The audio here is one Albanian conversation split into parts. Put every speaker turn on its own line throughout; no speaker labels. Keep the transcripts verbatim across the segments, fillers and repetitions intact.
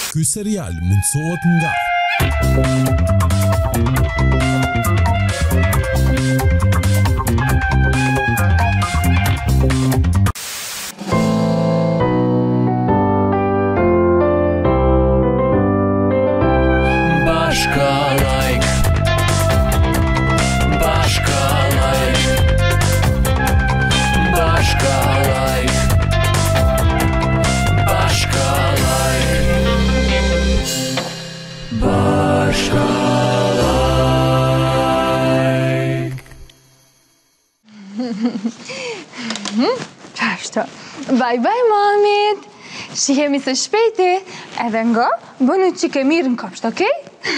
Ky serial mundësohet nga
Bashkallajk, bashkallajk, bashkallajk, bashkallajk, bashkallajk.
Qashtu. Bye bye mamit. Shihemi së shpejti, edhe nga bënu që ke mirë në kopsht, okej?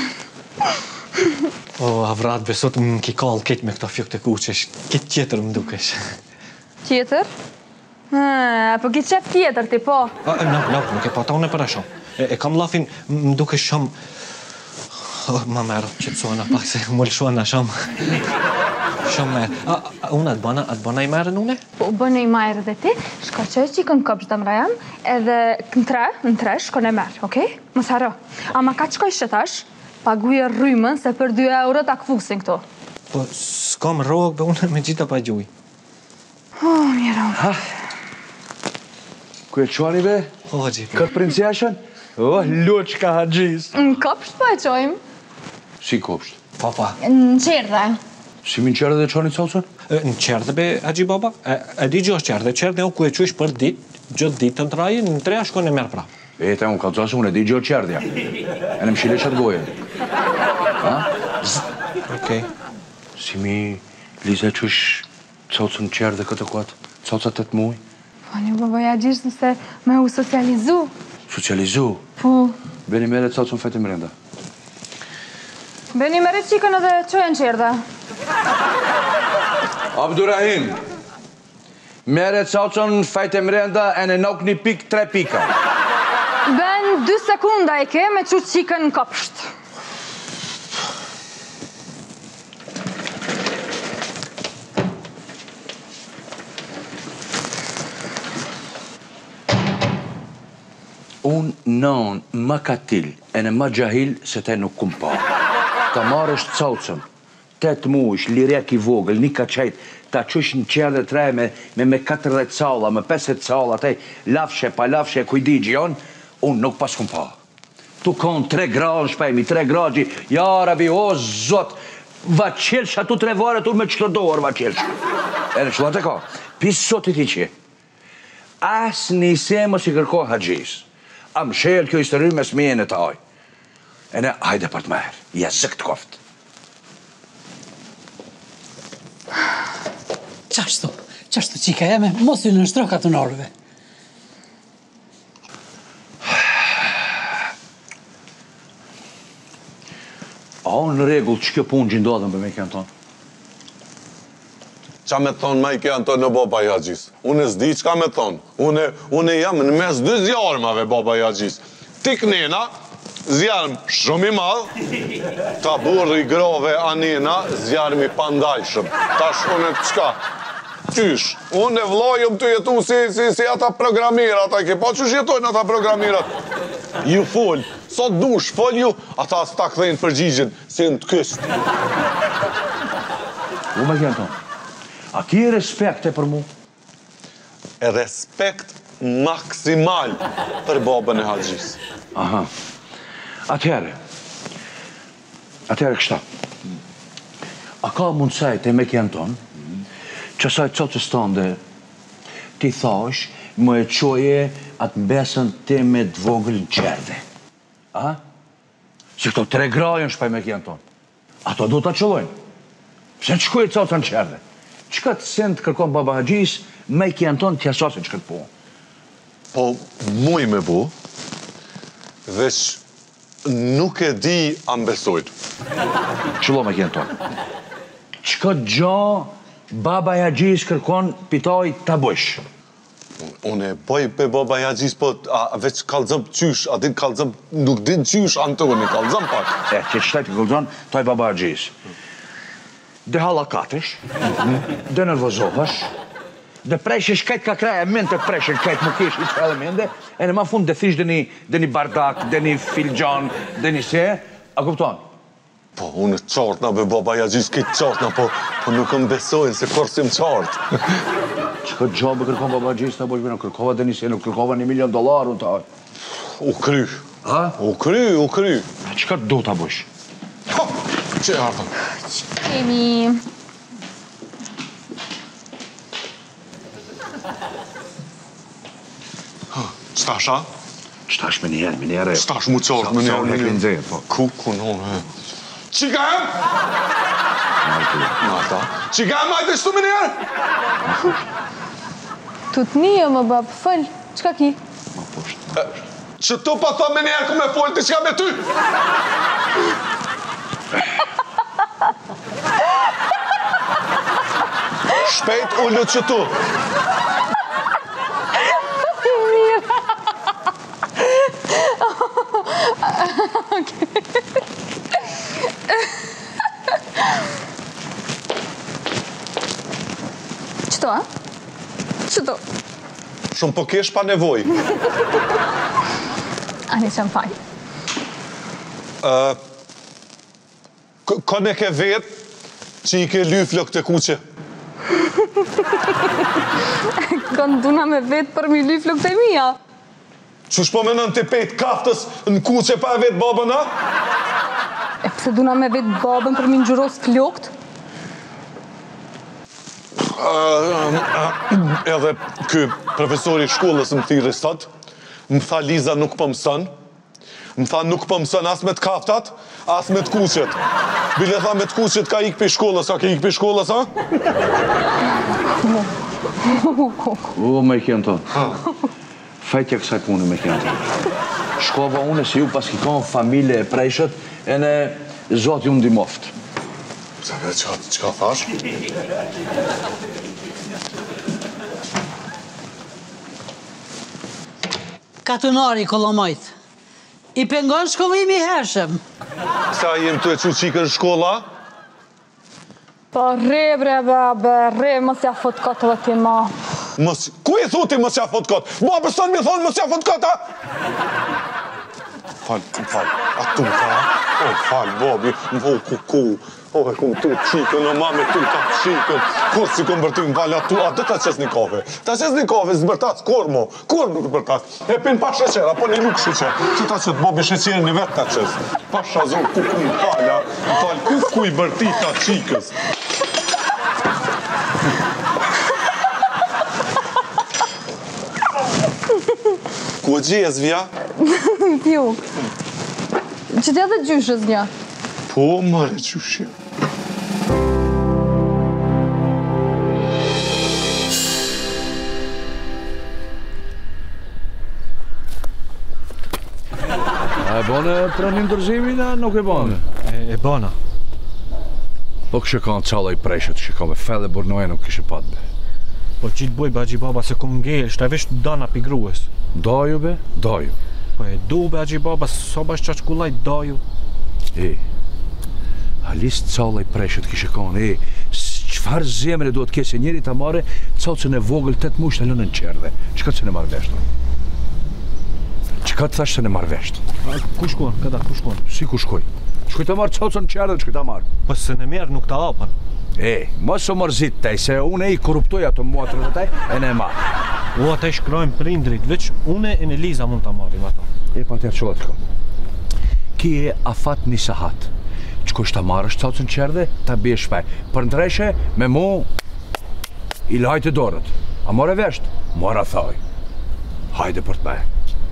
O, avrat, besot më ki kallë keq me këta fjok të kuqesh. Keq tjetër më dukesh.
Tjetër? Ah, po ki qep tjetër ti, po.
A, Nuk, nuk, nuk e pa ta unë e për e shumë. E, e kam lafin, më duke shumë... Oh, ma merë, që të suana pak se më lëshuana shumë. Shumë merë. A, a, unë atë bana, atë bana i merë në une?
Po, bënë i majrë dhe ti, shko që që i kën kopsht dhe mra jam, edhe në tre, në tre, shko në merë, okej? Mos haro. Ama ka qkoj shëtash, paguje rrymën se për dy euro ta këfusin këto.
Po, s'kam rogë, be unë me gjitha pa gjuj.
Oh, mjera unë.
Ha? Ku e quani be?
O, gjipi.
Këtë princeshen? Oh, luqka haxhis.
Në kopsht po e qojmë.
Si kopsht?
Papa,
Në qerdhe.
Si min qerë dhe qani caucën?
në qerdhe be, Haxhi baba? E, e di gjo është qerdhe, qerdhe o ku e quesh për dit, gjithë ditën të rajin, në treja shkon e merë pra.
E, te unë kalcasë, unë e di gjo qerdhja. E në më shile qatë goje. Ha?
Okej.
Si mi lize qush caucën qerdhe këtë kuatë, caucat të të muj?
Po një babaja gjishtë nëse me u socializu.
Socializu?
Po,
Beni mere caucën fejtë mrenda.
beni mere qikën edhe qojën qerdhe.
Abdurrahim, mere caucën fejtë mrenda e në nok një pik, tre pika.
Ben dy sekunda e ke me që qikën në kopsht.
Unë non më katil e në më gjahil se te nuk kum pa. Ta marrësh caucën, tet muish, lirek i vogël, një ka qajt, ta qush në qerë dhe tre me me, me katërdhjetë calla, me pesëdhjetë calla, te lafshe, pa lafshe, kujdi gjion, unë nuk pas kum pa. Tu kon tre gra në shpejmi, tre gra gji, ja rabi, o zot, va qelsh atu tre varet unë me qëto doar va qelsh. E në qëllat e ka, pisë sot i ti që. As një se mos i kërko haxhis. Am shel kjo histori me smije në taj. E ne, hajde për të merë, ja zëkt koft.
Qashtu, qashtu qika jeme, mos ju në nështroka të norëve.
A unë në regull që kjo punë gjindodhën për me kënë tonë?
Qa me thonë ma i ke anë tonë në baba i Haxhis? Unë s'di qka me thonë. Unë, unë jam në mes dy zjarmave baba i Haxhis. Tik nena, zjarm shumë i madhë, ta burri i grove anina, zjarm i pandajshëm. Tash unë e qka? Qysh? Unë e vlojëm të jetu si, si, si ata programirat, ata ke pa qysh jetojnë ata programirat? Ju fol, sot dush, fol ju, ata s'ta kthejnë përgjigjen, si në të kyst.
U me kënë tonë? A ki respekte për mu?
E respekt maksimal për babën e Haxhis.
Aha. Atëherë, atëherë kështa. A ka mundësajt e me kënë tonë, që saj cocës tënde ti thash, më e qoje atë mbesën ti me dvogël në qerdhe. A? Si këto tre grajën shpaj me kënë tonë. Ato du të qëllojnë. Pse të shkuj e cocën në qerdhe? Qëka të sen të kërkon baba Haxhis, me i kënë tonë t'ja sasin që këtë po?
Po, muj me bu, veç nuk e di ambesojt.
Qëllo me kënë tonë. Qëka gjo baba Haxhis kërkon pitoj të bësh?
Unë e boj pe baba i Haxhis, po a, veç kalzëm qysh, a din kalzëm, nuk din qysh Antoni, kalzëm pak.
E, që qëtaj të kalzën, taj baba Haxhis. Dhe halla katësh, dhe nervozohesh, dhe preshe shkajt ka kraja, men të preshe shkajt më kesh i që edhe mende, e në ma fund dhe thish dhe një, dhe një bardak, dhe një filgjan, dhe një se, a kupton?
Po, unë qartë na be baba Jagjis, këtë qartë na, po, po nuk më besojnë se kur si më qartë.
Çka gjabë kërkon baba Jagjis, ta bësh, kërkova dhe një se, nuk kërkova një milion dolar, unë ta...
U kry.
Ha?
U kry, u kry.
Çka do ta bësh?
Ha, që e ardhëm?
Kemi...
Qtash, a?
Qtash me njerë, me njerë.
Qtash mu qartë me njerë, me
njerë.
njerë.
Po.
Ku, ku, no, he. Qika em? Marta. Qika em, majtë shtu me njerë?
Tut një, më bab, fëll, qka ki?
Ma poshtë.
Që tu pa tha me njerë ku me folë t'i qka me ty? Shpejt ullët që tu.
Qëto, a? Qëto?
Shumë po kesh pa nevoj.
Ani që më faj.
Ka ne ke vetë që i ke lyflë këtë kuqe.
Kanë duna me vetë për mi lyflë këtë e mija.
Qush po menën të pejt kaftës në kuqe pa e vetë babën, a?
E pëse duna me vetë babën për mi në gjyros flokët?
Edhe ky profesori shkollës më thirë sot, më tha Liza nuk po mëson, më tha nuk po mëson as me të kaftat, as me të kuqet. Bile tha me të kuqet ka ik për shkollës, a ke ik për shkollës, a?
U, me i kjenë tonë. Fejtja kësaj punë me kjenë tonë. Shkova une se ju pas ki konë familje e prejshët, e në zotë ju ndimoftë.
Sa ve qatë, që ka thash?
Katunari kolomajt. I pengon shkollimi hershëm.
Sa jem të e që qikën shkolla?
Po re bre babe, re mos ja fot kotë dhe ti ma.
Mos, ku i thuti mos ja fot kotë? Babë sënë mi thonë mos ja fot kotë, a? Falë, falë, a tu ka? O, falë, babi, o, ku, ku. O, e ku tu qikën, o mame tu ka qikën. Kur si ku më bërty më falë, a tu, a dhe ta qes një kafe. Ta qes një kafe, zë bërtas, kur mo, kur nuk bërtas. E pin pa sheqer, apo një luk sheqer. Që ta qes, babi sheqerin një vetë ta qes. Pa shazon, ku ku më falë, më falë, ku ku i bërti ta qikës. Ku e gjez, vja?
Ju. Që t'ja dhe gjyshës një?
Po, mare, qyshje.
A e bone pranim dorëzimin, a nuk e bone?
E, e bona.
Po kështë kanë cala i prejshët, kështë ka me fele burnoje nuk kështë patbe.
Po që të boj baji baba se kum ngejel, shta vesh të dana pi grues.
Daju be, daju.
Po e du baji baba, so bash qaqkullaj daju.
E, halis cala i prejshët kështë kanë, e, qëfar zemre duhet kese njeri të mare, caucën e vogël tëtë mush të lënë në qerdhe. Qëka të se në marrë veshtë? Qëka të thashtë se në marrë veshtë?
Ku shkon, këta, ku shkon?
Si ku shkoj? Shkoj të marrë caucën në qerdhe, qëkoj të marrë.
Po se në merë nuk ta apan.
E, mos o mërzit taj, se une i korruptoj ato muatrët e taj, e ne ma.
U ata i shkrojmë prindrit, veç une e në Liza mund të marim ato.
E pa tjerë qëllat kom. Ki e afat një sahat. Qëko është ta marrë është caucën qerdhe, ta bje shpej. Për ndreshe, me mu, i lajtë dorët. A more vesht? Mora thaj. Hajde për të me.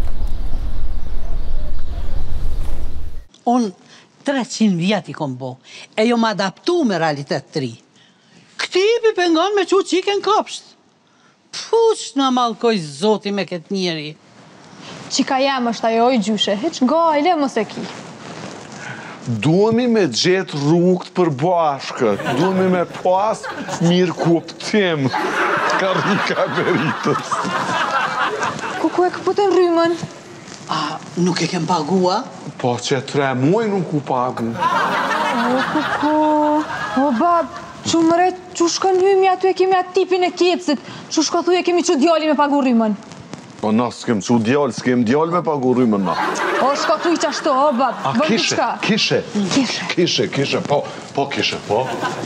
Unë treqind vjet i kom bo, e jo më adaptu me realitet të ri. Këti i pi pengon me që qiken kopsht. Push në malkoj zoti me këtë njeri.
Qika jam është ajo i gjyshe, heq gajle mos e ki.
Duhemi me gjetë rrugët për bashkët, duhemi me pas mirë kuptim ka rika beritës.
Ku ku e këputen rrymën?
A, nuk e kem pagua?
Po që tre muaj nuk u pagu.
O, ku ku, o bab, Që mëre, që shkën hymi aty e kemi atë tipin e kecit, që shko thuj e kemi që djali me pagu rrymën.
Po na s'kem që djallë, s'kem djallë me pagu rrymën na.
O, shko thuj që ashtu, o, bab,
A
bërë
kishe,
diçka.
kishe,
Kishe.
kishe, kishe, po, po kishe, po.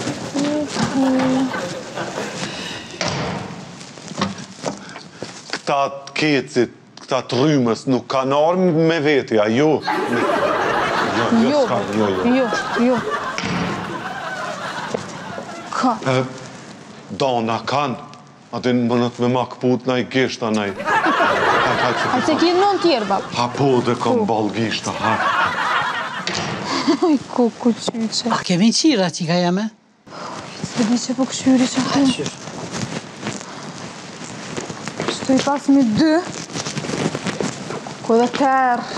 Këta të kecit, këta të rrymës nuk kanë armë me veti, a jo? Jo, jo,
Jo,
s'ka, jo, jo.
jo, jo. Ka.
E, Dona kanë, atë në mënët me ma këput na i gishta na i.
A se ki non tjerë, bab.
Ha po dhe kam bal gishta, ha.
Oj, ku, ku qyqe.
A kemi qira që ka jame?
Se di që po këshyri që tu. Shtu i pas me dy. Ku dhe terë.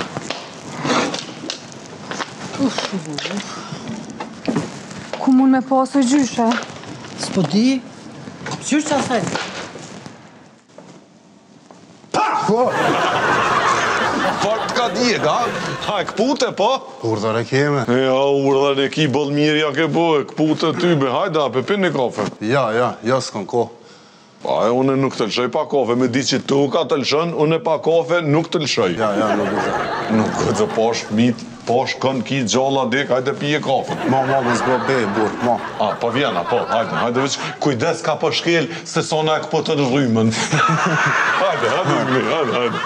Ku mund me pasë gjyshe?
S'po di? Qysh që asaj?
Fart ka djeg, ha? Ha, e këpute, po?
Urdhër e keme?
Ja, urdhën e ki bëll mirë ja ke bo, e këpute tybe. Hajde, a pepin një kafe.
Ja, ja, ja s'kon ko.
Pa, e une nuk të lëshoj pa kafe, me di që tu ka të lëshën, une pa kafe nuk të lëshoj.
Ja, ja, nuk e zë.
Nuk e zë pash mit, pash kën ki gjalla dik, hajde pije kafe.
Ma, ma, më zbro be, burë, ma.
A, po vjena, po, hajde, hajde veç, kujdes ka po shkel, se sona e këpo të rrymën. Hajde, hajde, hajde, hajde, hajde.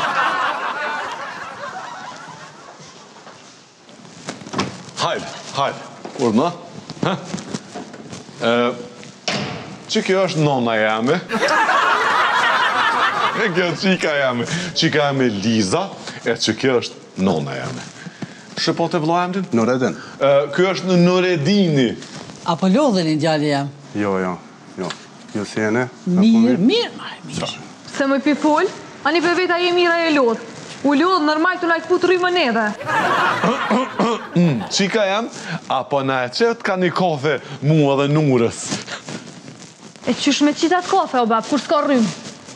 Hajde, hajde, urna, ha? E, që kjo është nona jame? E kjo qika jame, qika jame Liza, e që kjo është nona jame. Shëpot e vla emrin?
Nuredin?
E, kjo është në Nuredini.
Apo lodhen i gjalli jam?
Jo, jo, jo. Jo si e ne?
Mirë, mirë, marë, mirë.
Se më pi full, ani për veta je mira e lodh. U lodh normal të lajt put rrymën edhe.
Qika jam, apo na e qëtë ka një kafe mua dhe Nurës.
E qysh me qitat kafe, o bab, kur s'ka rrymë?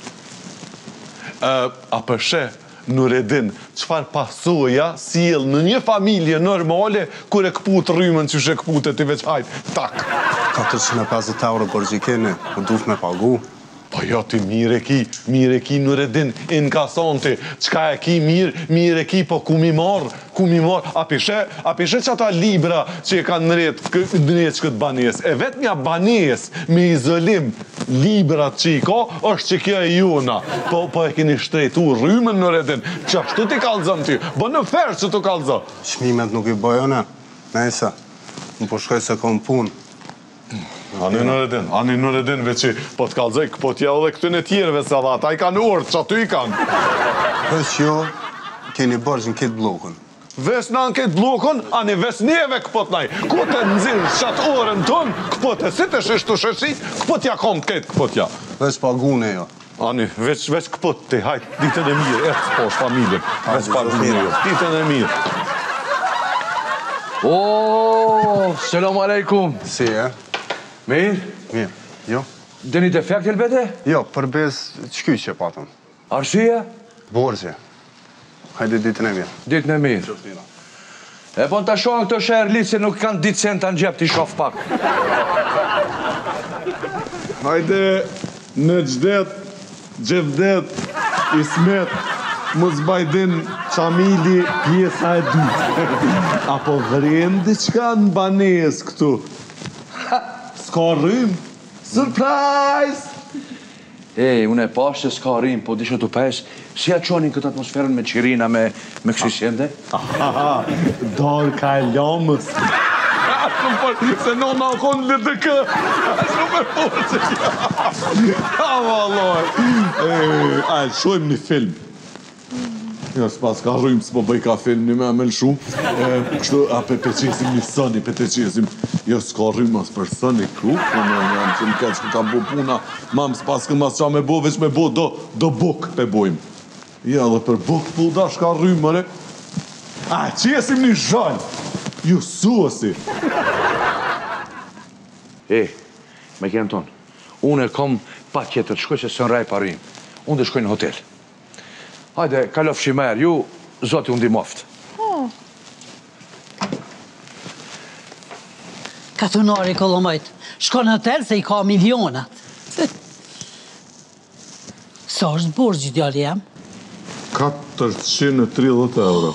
E, apo she, Nuredin, qëfar pasoja sjell në një familje normale kur e këput rrymën që shë këput e t'i veç hajt, tak.
katërqind e pesëdhjetë euro për gjikeni, më duf me pagu.
Po jo ti mire ki, mire ki Nuredin, inkasante, qka e ki mirë, mire ki, po ku mi marë, ku mi marë, a pishe, a pishe që ata libra që e kanë nëret, nëret që këtë banes, e vetë një banes me izolim, librat që i ka, është që kjo e jona, po, po e keni shtrejtu rrymën Nuredin, që ashtu ti kalzëm ty, bë në ferë që tu kalzë.
Shmimet nuk i bëjone, nejse, më po shkoj se kom punë.
Ani Nuredin, ani Nuredin veçi, po t'kallzoj këpo t'ja edhe këtyn e tjerëve se dha, ta i kanë orë, që aty i kanë.
Vesh jo, keni bërgjë në këtë blokën.
Ves në anket blokën, ani ves njeve këpot naj. Ku të nëzirë qatë orën tonë, këpot e si të sheshtu sheshit, këpot ja kom të ketë këpot ja.
Vesh pagune jo.
Ani, veç, veç këpot ti, hajt, ditën e mirë, e të posh familje. Veç pagune jo, ditën e mirë.
O, selam aleikum.
Si, e?
Mirë?
Mirë, jo?
Deni defekt elbete?
Jo, përbes qky që patëm.
Arsia?
Borgje. Hajde ditën e mirë.
Ditën e mirë. E po në të shohën këto shërlit se nuk kanë ditë centa në gjep t'i shof pak.
Hajde, në gjdet, gjevdet, ismet, mos bajdin qamili pjesa e dytë. Apo vrem diçka në banes këtu. S'ka rrym. Surprise!
Ej, unë e pash se s'ka rrim, po dishe t'u pes, si a qonin këtë atmosferën me qirina, me, me kësi sjende?
Aha, dorë ka e lomës. Se në në konë në të kë. Shumë me poqë. Ha, valoj. A, shojmë një film. Jo, s'pas ka rrym, s'po bëj ka film një me amel shumë. Kështu, a pe pe qesim një sëni, pe te qesim. Jo, s'ka rrym as për sëni, ku? Në jam që në keq që kam bo puna. Mam, s'pas kë mas qa me bo, veç me bo do, do buk pe bojmë. Ja, dhe për buk po da shka rrym, mëre. A, qesim një zhall. Ju suasi.
E, me kjenë tonë, unë e kom pa tjetër, shkoj se së në raj parim. Unë dhe shkoj në hotel. Hajde, kalof shimer, ju, zoti unë di moftë.
Katunari kollomajt. Shko në hotel se i ka milionat. Sa është borgjë djali jam?
katërqind e tridhjetë euro.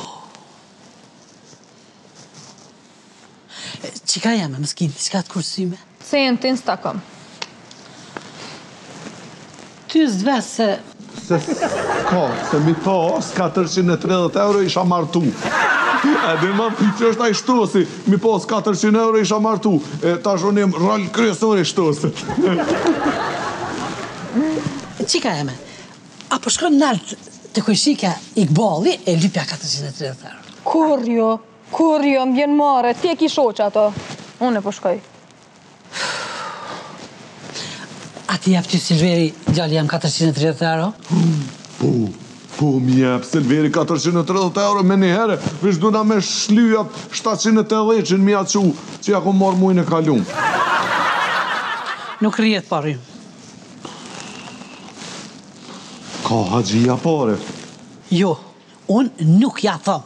Qika jam e më s'kin, qka të kursyme?
Se jenë të Instagram.
Ty s'dve se...
Se ka, se mi pas katërqind e tridhjetë euro isha martu. E dhe ma që është a i shtosi, mi pas katërqind euro isha martu. E ta shonim rol kryesor i shtosit.
Qika jam e? Apo shkon naltë të kujshika Iqballi e lypja katërqind e tridhjetë euro.
Kur jo, kur jo, m'vjen mare, ti e ki shoq ato. Unë e po shkoj.
A ti jap ty Silveri djali jam katërqind e tridhjetë euro?
Po, po mi jep Silveri katërqind e tridhjetë euro me një herë, vish duna me shlyjat shtatëqind e tetëdhjetë mi atë që që ja ku marrë mujnë e kalum.
Nuk rrijet parim.
Ka haxhia pare.
Jo, unë nuk ja thom.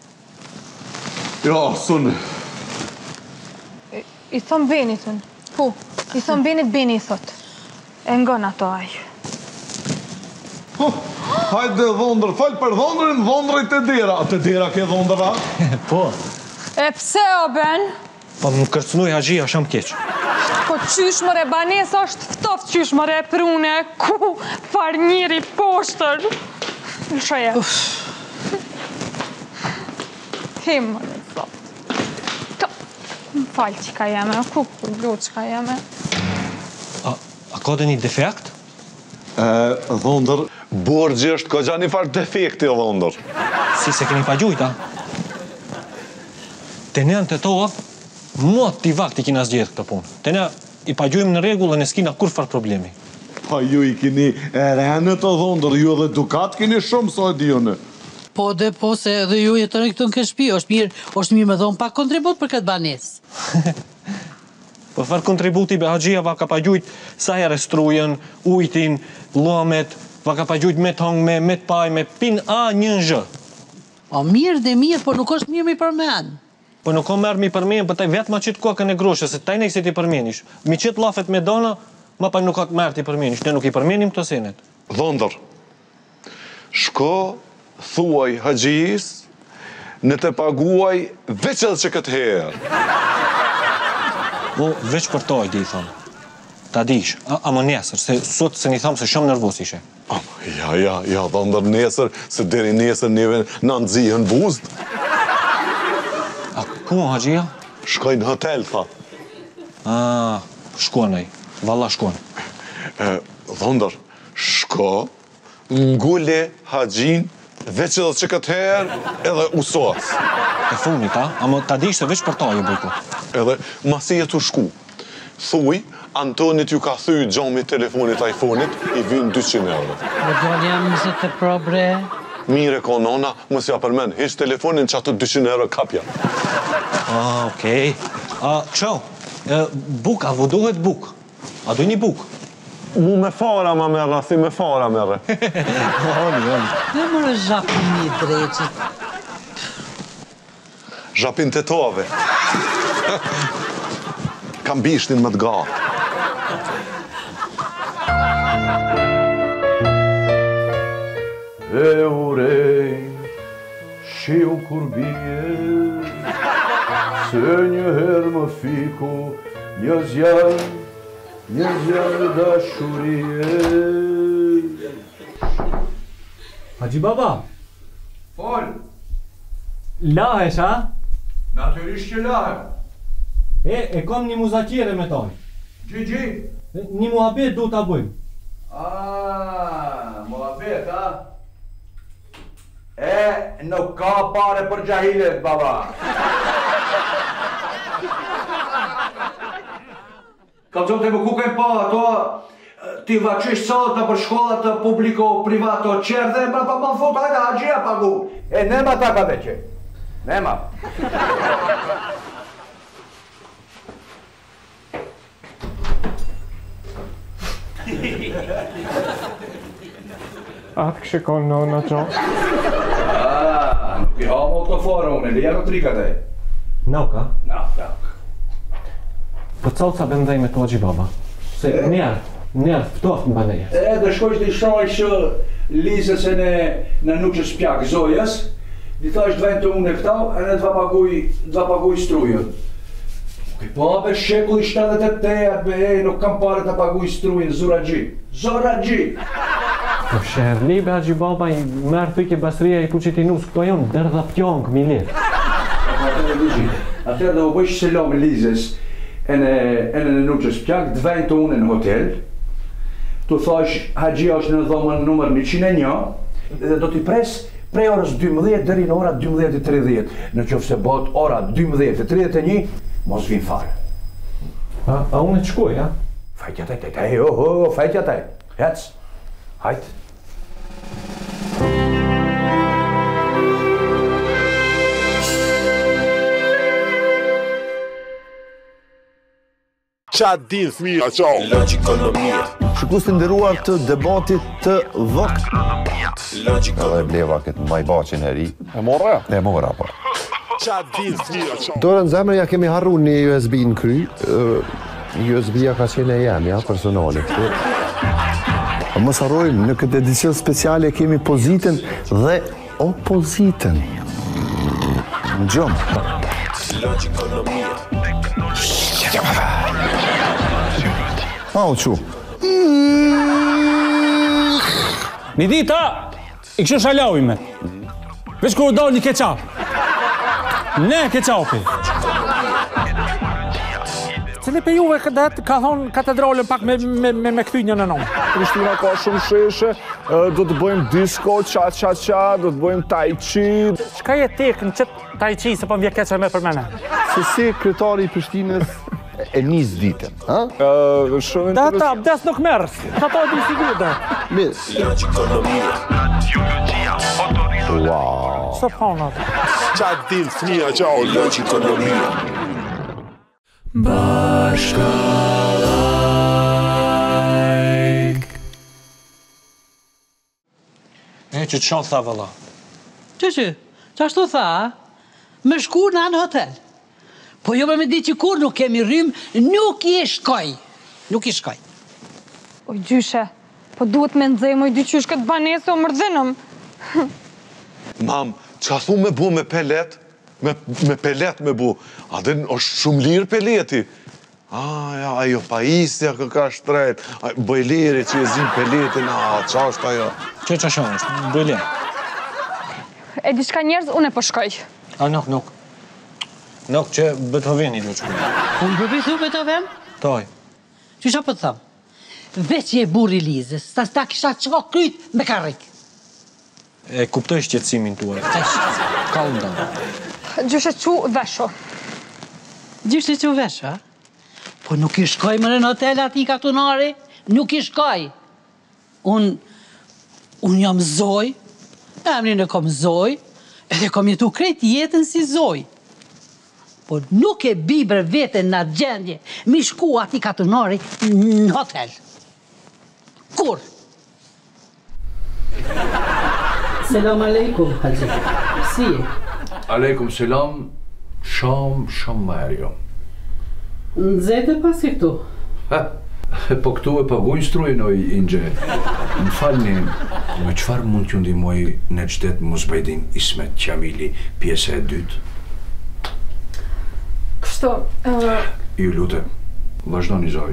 Ja, sunë.
I, i thom Benit unë. Po, i thom Benit, Beni i thot. E ngon ato aj.
Oh, hajde dhondër, falë për dhondërin, dhondërit të dera. A të dera ke dhondër, a?
Po,
E pse o ben?
po më kërcënuj haxhia shumë keq.
Po qysh mëre, banesa është ftoft qysh mëre prune, ku farnjiri poshtër. Lëshoje. Him mëre, sot. Më falë qika jeme, ku ku qika jeme.
A, a ka dhe një defekt?
E, dhondër, borgji është ka gja një farë defekti, dhondër.
Si se keni pa gjujta? Të ne në të toa, mua t'i vakti kina zgjedhë këtë punë. Të ne i pa gjujmë në regullë në s'kina kur farë problemi.
Pa ju i kini rene të dhondër, ju edhe dukat kini shumë sa e dijone.
Po dhe po se edhe ju jetoni këtu në këtë shtëpi, është mirë, është mirë me dhonë pak kontribut për këtë banesë.
Po farë kontributi be haxhia va ka pa gjujt sa herë strujen, ujtin, lomet, va ka pa gjujt me tong, me me paj, me pin a një zhë.
O mirë dhe mirë, por nuk është mirë mi përmen.
Po nuk o merë mi përmen, për taj vetë ma qitë kokën e groshe, se taj ne i si ti përmenish. Mi qitë lafet me dona, ma pa nuk ka të merë ti përmenish. Ne nuk i përmenim këto senet.
Dhondër, shko, thuaj haxhis, në të paguaj veç edhe që këtë herë.
Po, veç për toj, di i thonë. Ta dish, a, a më nesër, se sot se një thamë se shumë nervos ishe.
Am, ja, ja, ja, dhondër nesër, se deri nesër neve në nëzihën buzd.
A ku më haxhia?
Shkoj në hotel, tha.
A, shkonaj, valla shkon.
E, dhondër, shko, ngule haxhin, veç edhe që këtë herë, edhe usos.
E funit, a? A më ta dish se veç për toj e bujko.
Edhe masi jetu shku. Thuj, Antonit ju ka thyj gjomi telefonit iPhone-it, i vynë dyqind euro.
Dhe djali jam mëse të probre.
Mire ko nona, mos ja përmen, hiç telefonin që ato dyqind euro kapja.
Ah, okej. A, qo, buk, a vodohet buk? A du një buk?
Mu me fara ma merra, si me fara merre.
Oni, oni.
Dhe mërë zhapin një dreqit.
Zhapin të tove. Kam bishtin më të gatë.
E urej, shiu kur bie, se një herë më fiku, një zjarë, një zjarë dashurie.
Haxhi baba,
Fol,
lahesh, a?
natyrisht që lahem.
E, e kom një muzakire me toj.
Gjigji.
Një muhabet du t'a bëjmë.
Ah, muhabet, a? E, nuk ka pare për gjahilet, baba. Ka të të më kuke pa, ato ti vaqish sot në për shkollat të publiko privato qërë dhe më pa më fut, hajde haxhia pagu. E, nema ta ka veqe. Nema.
Atë kështë konë nona qo.
Ah, nuk i ha më të forë unë, leja në trika dhe.
Nauk, a?
Nauk, nauk.
Po cauca bëndaj me to Haxhi Baba. Se njerë, njerë, ftoft në baneje.
E, dhe shkojsh dhe shaj që Lizës e në, në nuk që spjak Zojës, di thash dvejnë të unë e këta, e në dva paguj, dva paguj strujën. Po, be shekulli shtatëdhjetë e tetë, be e, nuk kam pare të paguj strujën, Zora Gji. Zora Gji!
Po shërlibe Haxhi Baba i merë thujke basria i puqit i nusë, këto jonë derdha pjongë, milir.
Atër dhe u bëjsh selam Lizës e në në nuk që spjak, dvejnë të unë në hotel, tu thash Haxhia është në dhomën numër njëqind e një, dhe do t'i pres prej orës dymbëdhjetë deri në ora dymbëdhjetë e tridhjetë. Në qoftë se bëhet ora dymbëdhjetë e tridhjetë e një, mos vin fare.
A, a unë të shkoj, ja?
Fajtja taj, taj, taj, oh, oh, fajtja taj. Hec, hajt.
Qa din fëmija, qau?
Logikonomia.
Shikues të nderuar të debatit të vok. Edhe bleva këtë majbaqin heri.
E morra?
E morra, po.
Qa din fëmija, qau?
Dorën zemër ja kemi harru një U S B në kry. U S B-ja ka qene jam, ja, personale. Mos harrojmë, në këtë edicion speciale kemi pozitën dhe opozitën. Në gjumë.
Logikonomia.
Ma u qu.
Një dita, i kështu shalau i me. Veç kur u dal një keqap. Ne keqapi. Cili pe juve këtë ka thonë katedrale pak me, me, me, me këthy një në nëmë?
Prishtina ka shumë sheshe, do të bëjmë disco, qa-qa-qa, do të bëjmë tai chi.
Qka je tek në qëtë tai chi se po më vje keqe me për mene?
Se si kretari i Prishtinës e nis ditën, ha?
Uh, shumë
Da ta, bdes nuk merës, ka to e di sigur dhe.
Mirë.
Logikonomia.
Wow.
Së ponat.
qa din fëmija, qau?
Logikonomia.
E, që të shonë tha vëlla?
Që që? Që ashtu tha, me shku në anë hotel. Po jo me me di që kur nuk kemi rrim, nuk i shkoj. Nuk i shkoj.
O gjyshe, po duhet me nëzëj moj dyqysh këtë banesë o mërdhinëm.
Mam, qa thu me bu me pelet? Me, me pelet me bu. A dhe është shumë lirë peleti. A, ja, ajo pajisja kë ka shtrejt. Bëjliri që e zinë peletin, a, qa është ajo?
Që që shonë është, bëjlirë.
E di shka njerëz, unë e po shkoj.
A, nuk, nuk. Nuk që Beethoveni do që kujë.
Unë përpithu Beethoven?
Toj.
Që shë po të thamë? Veç je buri Lizës, ta sta kisha qo kryt me karrik.
E kuptoj shqetsimin tuaj. Ka unë da.
Gjyshe që vesho.
Gjyshe që vesho, a? Po nuk i shkoj më në hotel ati katunari, nuk i shkoj. Unë, unë jam Zoj, emrin e kom Zoj, edhe kom jetu krejt jetën si Zoj. Po nuk e biber vetën në gjendje, mi shku ati katunari në hotel. Kur? Selam aleikum, Haxhi. Si e?
Aleikum selam, shumë, shumë më erjo.
Nëzete pasi këtu?
Ha, po këtu e paguajnë strujën oj Inxhe. Më falni, me qëfar mund t'ju ndihmoj në qytet Mosbajdin Ismet Qamili, pjesa e dytë?
Kështu, uh...
Ju lutem, vazhdoni Zoj.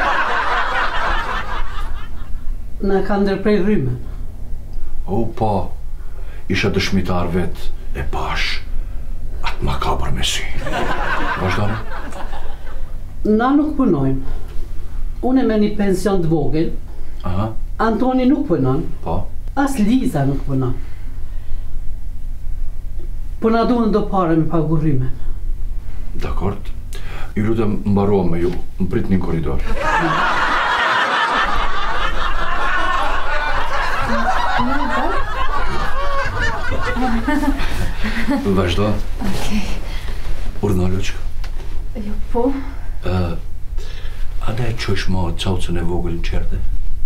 Në ka ndërprej rrymen.
O, po, isha dëshmitar vetë e pash atë makabër me sy. Vazhdoni.
Na nuk punojmë. Unë e me një pension të vogël.
Aha.
Antoni nuk punon.
Po.
As Liza nuk punon. Po na duhen do pare me pagu rrymen.
Dakord. Ju lutem mbaruam me ju, më prit një koridor. Vazhdo.
Okej.
Urdhna Loqka.
Jo, po.
Uh, a da e qësh ma caucën e vogël në qerde?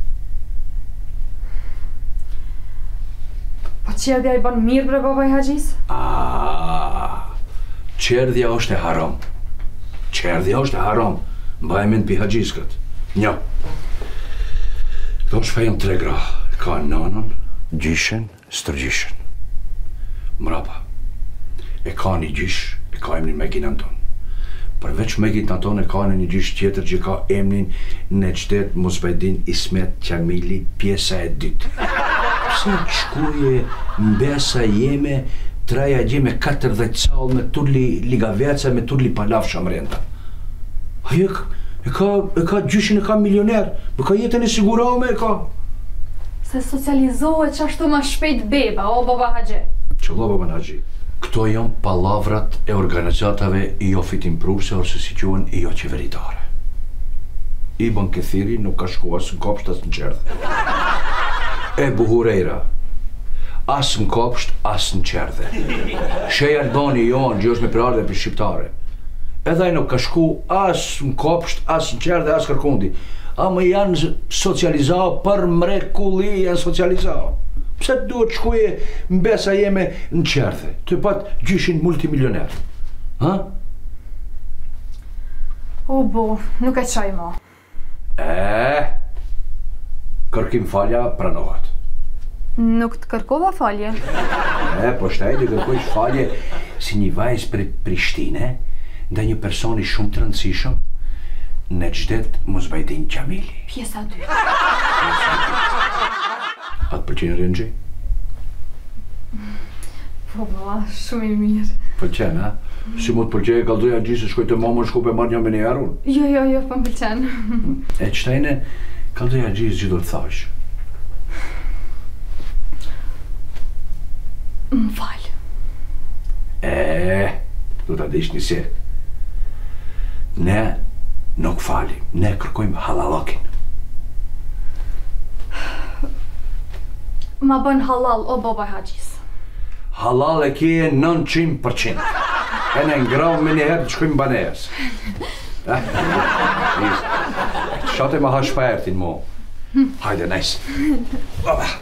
Po qerdja i ban mirë bre babaj Haxhis?
Ah, qerdja është e haram. Qerdja është e haram. Mbaj mend pi Haxhis kët. Një. Këto shpejnë tre gra. Ka nanën, gjyshen, stërgjyshen. Mrapa. E ka një gjysh, e ka emnin Meginën tonë. Përveç Meginën tonë e ka në një gjysh tjetër që ka emnin Necdet Mosbajdin Ismet Qamili, pjesa e dytë. Pse shkuje mbesa jeme traja gje me katërdhjetë call me turli ligaveca me turli palafsha mrenda. Ajo e ka e ka gjyshin e ka milioner, më ka jetën e sigurame e ka.
Se socializohet që ashtu ma shpejt beba, o baba Haxhi.
Qëllo baba Haxhi. Këto janë palavrat e organizatave jo fitimpruse ose si quhen jo qeveritare. Ibn Kathiri nuk ka shku as në kopsht as në qerdhe. Ebu Hurejra, as në kopsht as në qerdhe. Shej Albani Johan që është me prardhe për shqiptare. Edhe ai nuk ka shku as në kopsht, as në qerdhe, as kërkundi. Ama janë socializau për mrekulli, janë socializau. Pse duhet shkuje mbesa jeme në qerdhe? Të pat gjyshin multimilioner. Ha?
O bo, nuk e qaj ma.
E, kërkim falja pranohet.
Nuk të kërkova falje.
E, po shtaj të kërkojsh falje si një vajzë për Prishtine, nda një personi shumë të rëndësishëm, Necdet Mosbajdin Qamili.
Pjesa dy.
Atë pëlqenë Renxhi?
Po, baba, shumë i mirë.
Pëlqenë, ha? Si mu të pëlqenë Kallxoja Haxhis se shkoj të mamën shku pe marrë një me një arun?
Jo, jo, jo, po më pëlqenë.
E qëtajne, Kallxoja Haxhis që do të thash?
Më falë.
E, do të dish një se. Ne nuk falim, ne kërkojmë halalakin.
Ma bën halal, o baba Haxhis.
Halal e kje nëntëqind përqind. E ne ngrav me njëherë të shkojmë banes. Shate ma hash pa ertin mo. Hajde, nice. Baba.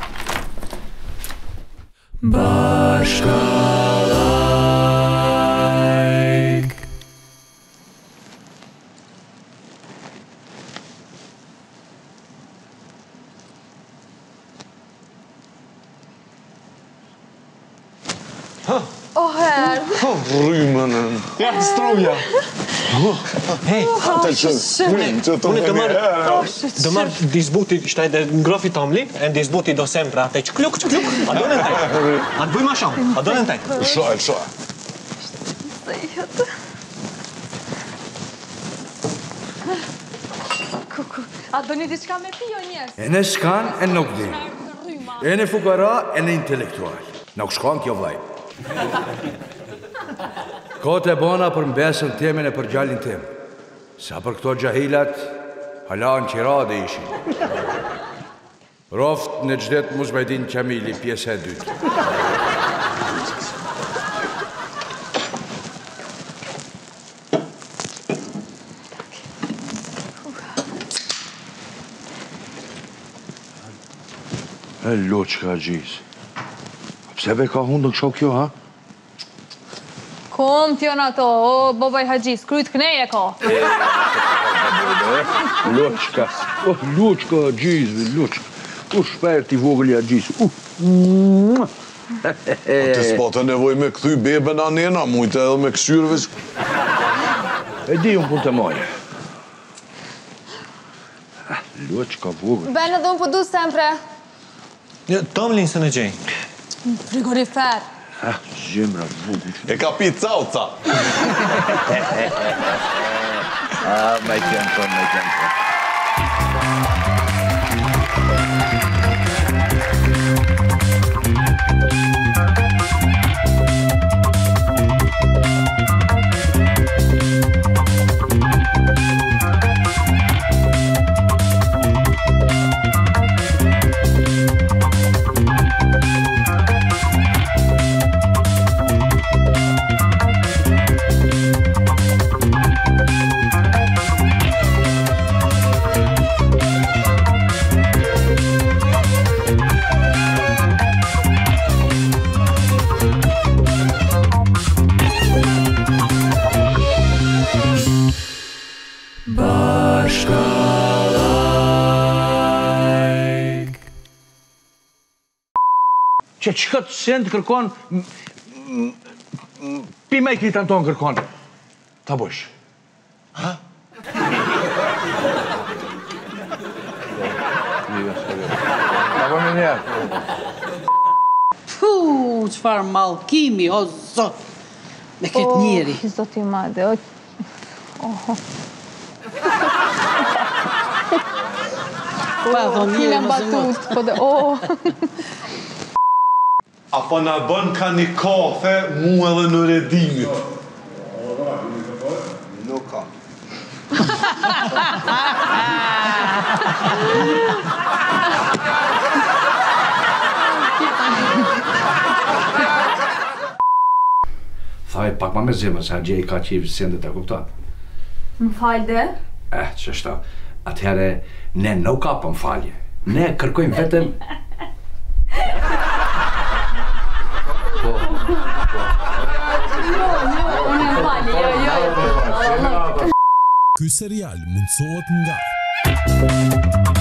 Bashkalajk.
O her.
Rrymën.
Ja, struja. Hej,
Të që që të
unë të
me
marrë,
herë.
të marrë disbuti, shtaj dhe ngrofi tamli, e në disbuti do sempre atë që kluk, që kluk, a do në taj. A të bëj ma shumë, a do në taj.
Shaj, shaj.
Kuku, a do një diçka me pi o njerës?
E në shkan e nuk di. E në fukara e në intelektual. Nuk shkan kjo vlaj. Kote bona për mbesën temen e për gjallin tem. Sa për këto gjahilat, hala në qirade ishin. Roft Necdet Mosbajdin Qamili, pjesë e dytë. E loqka Haxhis. Pse be ka hundën kësho kjo, ha?
Kom t'jon ato, o babaj Haxhis, kryt knej e ka.
Loqka, oh, loqka Haxhis, loqka. U shpert i vogël i Haxhis. Uh.
Të s'pata nevoj me këthy beben anena, mujtë edhe me këshyrëve.
E di unë pun të maje. Loqka vogël.
Ben edhe unë po du sempre.
Tamlin se në gjej.
Frigorifer.
Ah, zemra vogël.
E ka pi cauca.
Ah, me qenë ton, me qenë ton. që qëtë send kërkon, pime i kitën tonë kërkon. Ta bësh. Ha? Ta bëmë njerë.
Fu, qëfar malkimi, o zot, me këtë njeri.
O, zoti madhe, o... Oho.
Pa, thonë njeri,
më batut, po dhe, o...
Apo na bën ka një kafe mu edhe në redimit.
Nuk ka.
Thaj, pak ma me zemë, sa gjej ka qivë sendet e kuptat.
Më falde?
Eh, që shta, atëhere, ne nuk kapëm falje. Ne kërkojmë vetëm... Po,
Unë e falje, jo, jo, jo.
Ky serial mundësohet nga